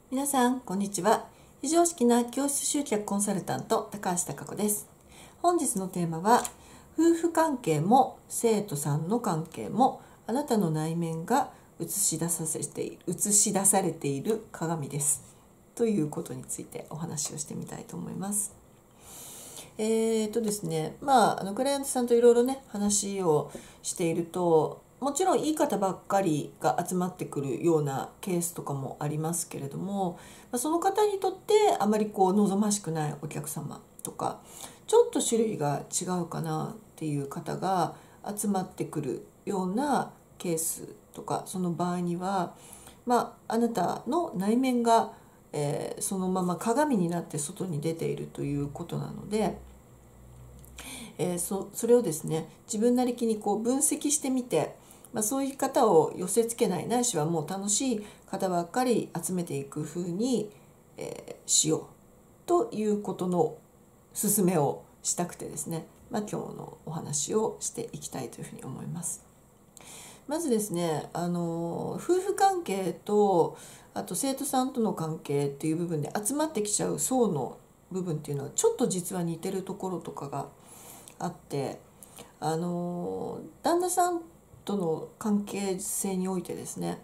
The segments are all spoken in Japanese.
皆さんこんにちは。非常識な教室集客コンサルタント高橋貴子です。本日のテーマは、夫婦関係も生徒さんの関係もあなたの内面が映し出されている鏡ですということについてお話をしてみたいと思います。ですね、クライアントさんといろいろね話をしていると、もちろんいい方ばっかりが集まってくるようなケースとかもありますけれども、その方にとってあまり望ましくないお客様とか、ちょっと種類が違うかなっていう方が集まってくるようなケースとか、その場合には、あなたの内面が、そのまま鏡になって外に出ているということなので、それをですね、自分なりに分析してみて、そういう方を寄せつけない、ないしはもう楽しい方ばっかり集めていく風に、しようということの勧めをしたくてですね、今日のお話をしていきたいというふうに思います。まずですね、夫婦関係とあと生徒さんとの関係っていう部分で集まってきちゃう層の部分っていうのはちょっと実は似てるところとかがあって、旦那さんとの関係性においてですね、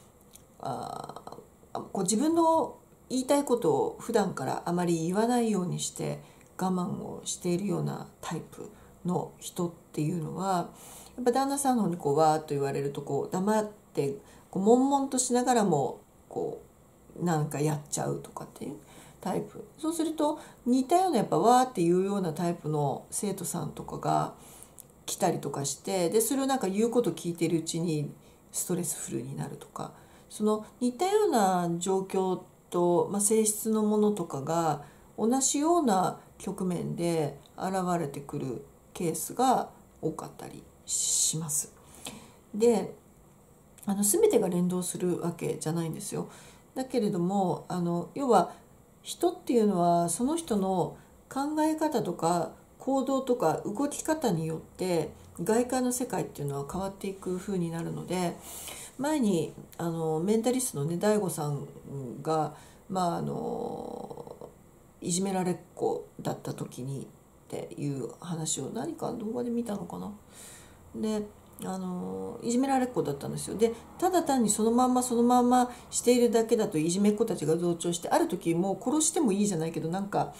自分の言いたいことを普段からあまり言わないようにして我慢をしているようなタイプの人っていうのは、やっぱ旦那さんの方にわーっと言われると黙って悶々としながらもなんかやっちゃうとかっていうタイプ。そうすると似たようなやっぱわーっていうようなタイプの生徒さんとかが来たりとかして、でそれをなんか言うこと聞いてるうちにストレスフルになるとか、その似たような状況と、性質のものとかが同じような局面で現れてくるケースが多かったりします。で、全てが連動するわけじゃないんですよ。だけれども要は人っていうのはその人の考え方とか行動とか動き方によって外界の世界っていうのは変わっていく風になるので、前にメンタリストのね大悟さんが、いじめられっ子だった時にっていう話を何か動画で見たのかな。でいじめられっ子だったんですよ。でただ単にそのまんましているだけだといじめっ子たちが増長して、ある時もう殺してもいいじゃないけど、なんか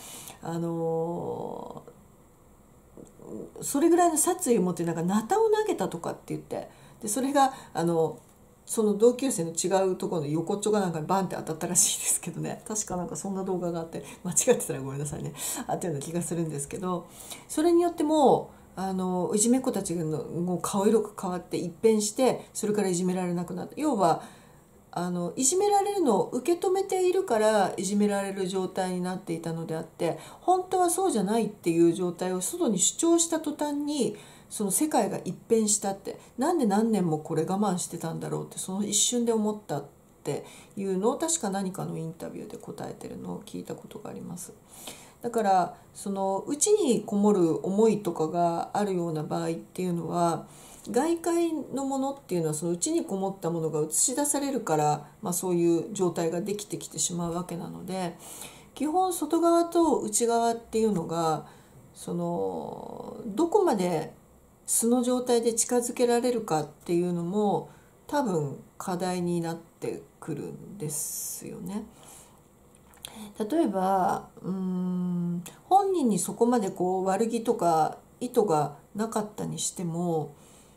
それぐらいの殺意を持ってなんかナタを投げたとかって言って、でそれがその同級生の違うところの横っちょがなんかバンって当たったらしいですけどね、確かなんかそんな動画があって、間違ってたらごめんなさいね、あったような気がするんですけど、それによってもいじめっ子たちのもう顔色が変わって一変して、それからいじめられなくなった。要はいじめられるのを受け止めているからいじめられる状態になっていたのであって、本当はそうじゃないっていう状態を外に主張した途端にその世界が一変したって、なんで何年もこれ我慢してたんだろうってその一瞬で思ったっていうのを、確か何かのインタビューで答えてるのを聞いたことがあります。だからその内にこもる思いとかがあるような場合っていうのは、外界のものっていうのはその内にこもったものが映し出されるから、そういう状態ができてきてしまうわけなので、基本外側と内側っていうのがどこまで素の状態で近づけられるかっていうのも多分課題になってくるんですよね。例えば本人にそこまで悪気とか意図がなかったにしても、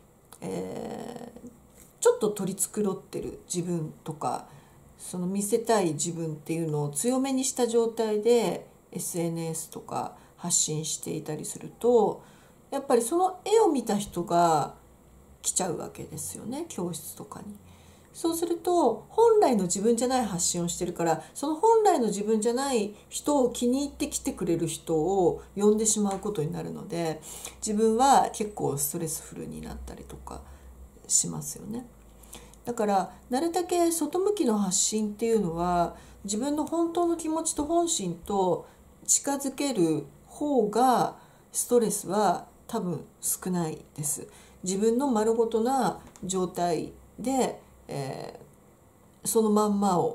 ちょっと取り繕ってる自分とか、その見せたい自分っていうのを強めにした状態で SNS とか発信していたりすると、やっぱりその絵を見た人が来ちゃうわけですよね、教室とかに。そうすると本来の自分じゃない発信をしてるから、その本来の自分じゃない人を気に入って来てくれる人を呼んでしまうことになるので、自分は結構ストレスフルになったりとかしますよね。だからなるだけ外向きの発信っていうのは自分の本当の気持ちと本心と近づける方がストレスは多分少ないです。自分の丸ごとな状態で、そのまんまを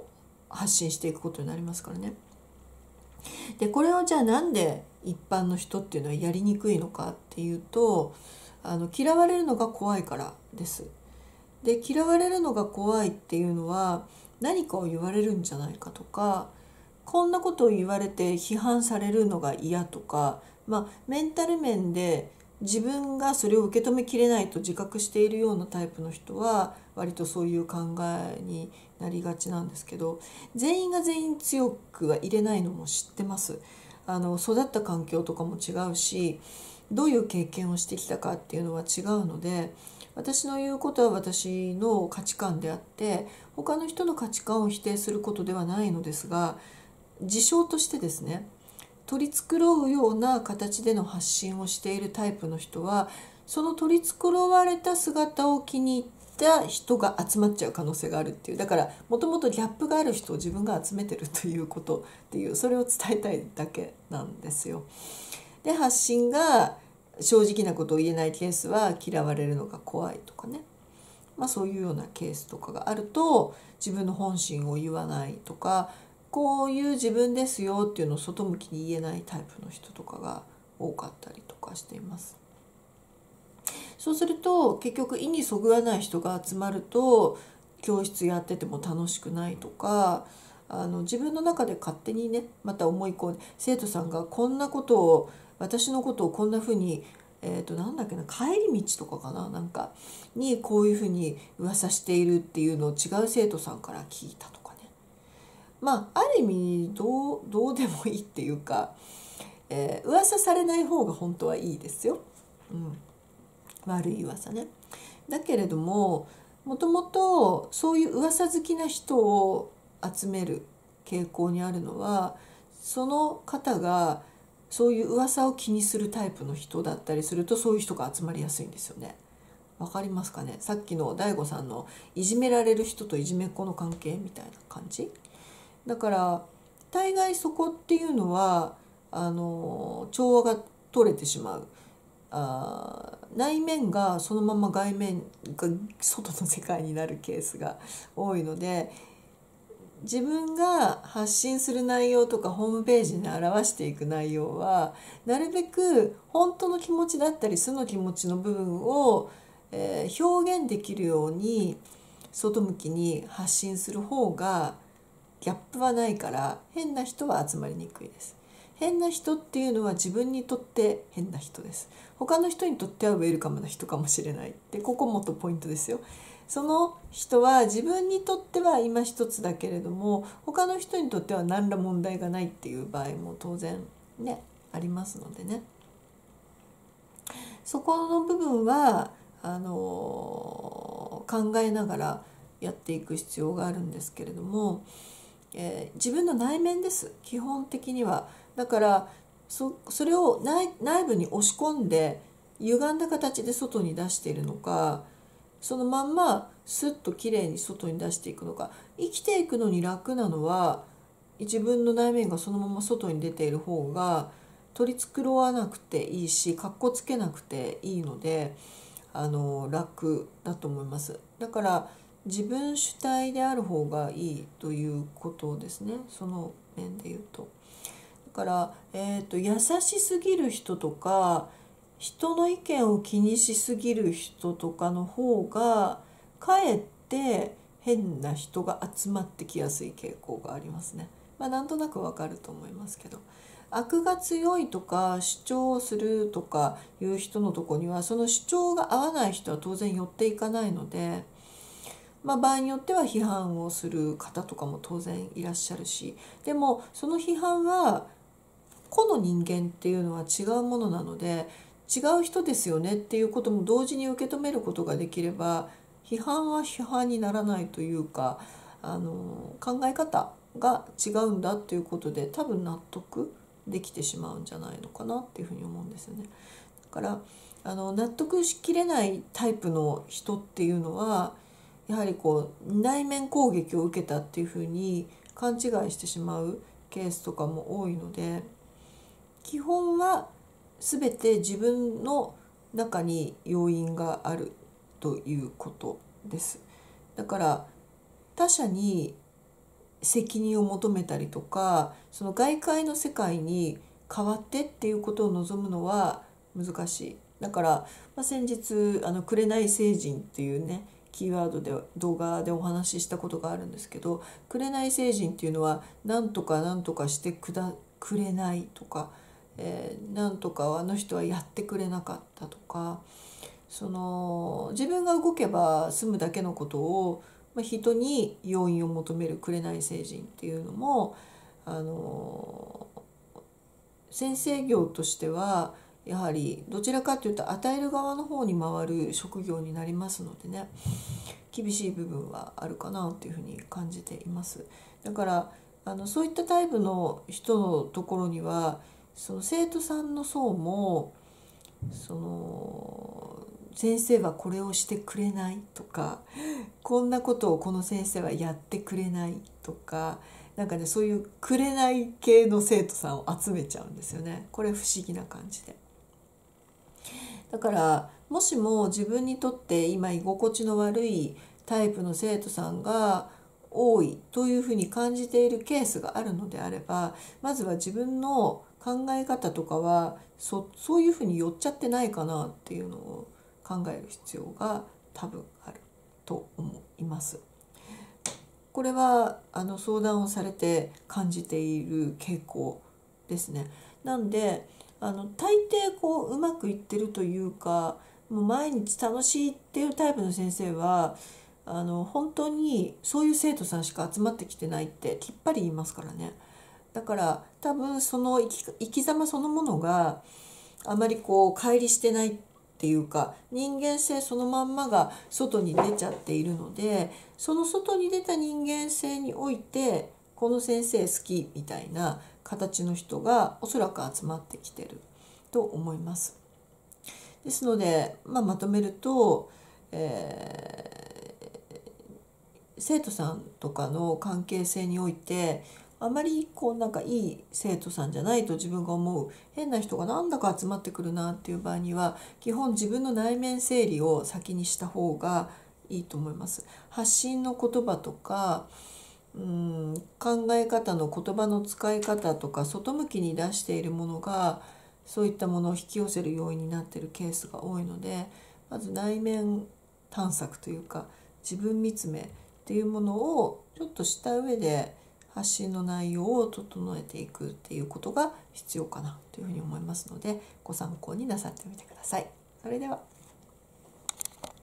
発信していくことになりますからね。でこれをじゃあなんで一般の人っていうのはやりにくいのかっていうと、嫌われるのが怖いからです。で嫌われるのが怖いっていうのは、何かを言われるんじゃないかとか、こんなことを言われて批判されるのが嫌とか、メンタル面で自分がそれを受け止めきれないと自覚しているようなタイプの人は割とそういう考えになりがちなんですけど、全員が全員強くは入れないのも知ってます。育った環境とかも違うし、どういう経験をしてきたかっていうのは違うので、私の言うことは私の価値観であって、他の人の価値観を否定することではないのですが、事象としてですね、取り繕うような形での発信をしているタイプの人は、その取り繕われた姿を気に入った人が集まっちゃう可能性があるっていう、だからもともとギャップがある人を自分が集めてるということっていう、それを伝えたいだけなんですよ。で発信が正直なことを言えないケースは嫌われるのが怖いとかね、そういうようなケースとかがあると、自分の本心を言わないとか、こういう自分ですよっていうのを外向きに言えないタイプの人とかが多かったりとかしています。そうすると結局意にそぐわない人が集まると、教室やってても楽しくないとか、自分の中で勝手にねまた思い込んで、生徒さんがこんなことを、私のことをこんな風になんだっけな、帰り道とかかな、なんかにこういうふうに噂しているっていうのを違う生徒さんから聞いたとかね。ある意味どうでもいいっていうか、噂されない方が本当はいいですよ、悪い噂ね。だけれども、もともとそういう噂好きな人を集める傾向にあるのは、その方がそういう噂を気にするタイプの人だったりすると、そういう人が集まりやすいんですよね。わかりますかね。さっきの大悟さんのいじめられる人といじめっ子の関係みたいな感じだから、大概そこっていうのは調和が取れてしまう。内面がそのまま外面が外の世界になるケースが多いので、自分が発信する内容とかホームページに表していく内容は、なるべく本当の気持ちだったり素の気持ちの部分を、表現できるように外向きに発信する方がギャップはないから、変な人は集まりにくいです。変な人っていうのは自分にとって変な人です。他の人にとってはウェルカムな人かもしれない。でここもっとポイントですよ。その人は自分にとっては今一つだけれども、他の人にとっては何ら問題がないっていう場合も当然ねありますのでね。そこの部分は考えながらやっていく必要があるんですけれども、自分の内面です基本的には。だからそれを内部に押し込んで歪んだ形で外に出しているのか、そのまんまスッときれいに外に出していくのか。生きていくのに楽なのは、自分の内面がそのまま外に出ている方が取り繕わなくていいし、かっこつけなくていいので楽だと思います。だから自分主体である方がいいということですね、その面で言うと。だから、優しすぎる人とか人の意見を気にしすぎる人とかの方がかえって変な人が集まってきやすい傾向がありますね。なんとなくわかると思いますけど、悪が強いとか主張をするとかいう人のとこには、その主張が合わない人は当然寄っていかないので、場合によっては批判をする方とかも当然いらっしゃるし、でもその批判は個の人間っていうのは違うものなので、違う人ですよねっていうことも同時に受け止めることができれば、批判は批判にならないというか、考え方が違うんだということで多分納得できてしまうんじゃないのかなっていうふうに思うんですよね。だから納得しきれないタイプの人っていうのは、やはり内面攻撃を受けたっていうふうに勘違いしてしまうケースとかも多いので、基本は全て自分の中に要因があるということです。だから他者に責任を求めたりとか、その外界の世界に変わってっていうことを望むのは難しい。だから、先日紅星人っていうねキーワードで動画でお話ししたことがあるんですけど、紅星人っていうのはなんとかなんとかしてくれないとか、なんとかあの人はやってくれなかったとか、その自分が動けば済むだけのことを、人に要因を求める紅星人っていうのも先生業としてはやはりどちらかというと与える側の方に回る職業になりますのでね、厳しい部分はあるかなというふうに感じています。だからそういったタイプの人のところにはその生徒さんの層もその先生はこれをしてくれないとか、こんなことをこの先生はやってくれないとか、なんかねそういうくれない系の生徒さんを集めちゃうんですよね。これ不思議な感じで。だからもしも自分にとって今居心地の悪いタイプの生徒さんが多いというふうに感じているケースがあるのであれば、まずは自分の考え方とかはそういうふうに寄っちゃってないかなっていうのを考える必要が多分あると思います。これは相談をされて感じている傾向ですね。なんで大抵うまくいってるというか、もう毎日楽しいっていうタイプの先生は本当にそういう生徒さんしか集まってきてないってきっぱり言いますからね。だから多分その生き様そのものがあまり乖離してないっていうか、人間性そのまんまが外に出ちゃっているので、その外に出た人間性においてこの先生好きみたいな形の人がおそらく集まってきてると思います。ですので、まとめると、生徒さんとかの関係性においてあまりなんかいい生徒さんじゃないと自分が思う変な人がなんだか集まってくるなっていう場合には、基本自分の内面整理を先にした方がいいと思います。発信の言葉とか考え方の言葉の使い方とか外向きに出しているものがそういったものを引き寄せる要因になっているケースが多いので、まず内面探索というか自分見つめっていうものをちょっとした上で発信の内容を整えていくっていうことが必要かなというふうに思いますので、ご参考になさってみてください。それでは。